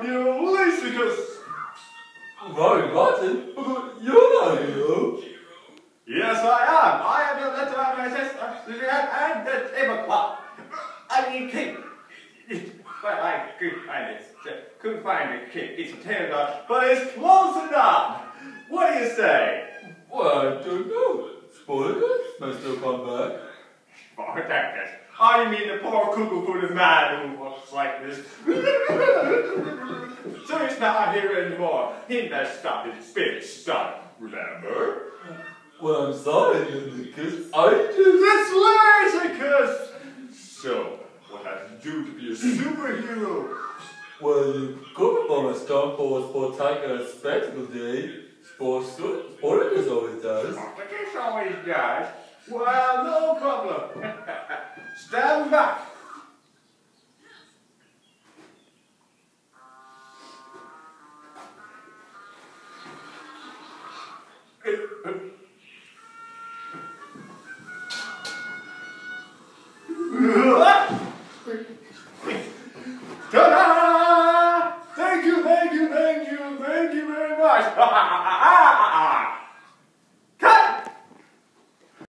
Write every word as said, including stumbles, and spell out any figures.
hero, Lazycus. Robbie Rotten? You're not a hero. Yes, I am. I am the letter of my sister, and the tablecloth. I mean, king. But I couldn't find it. Couldn't find it, king. It's a tablecloth, but it's close enough. What do you say? Well, I don't know. Spoilers may still come back. Spartacus. Oh, you mean the poor cuckoo-footed man who looks like this? So he's not here anymore. He messed up his big son, remember? Well, I'm sorry, Lazycus. I just... It's Lazycus! So, what has to do to be a superhero? Well, you could perform a stunt for a spectacular spectacle day. Sports Sporticus always does. Sporticus always does? Well, no problem. Stand back. Ta-da! Thank you, thank you, thank you, thank you very much.